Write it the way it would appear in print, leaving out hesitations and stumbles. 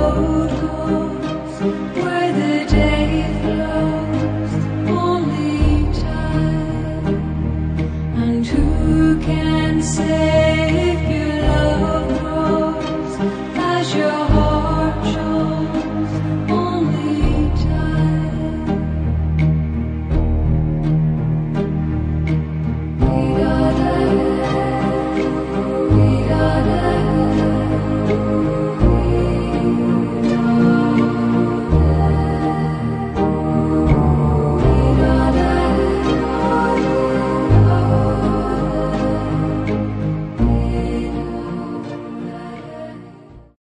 road goes, where the day flows, only time. And who can say if your love grows as your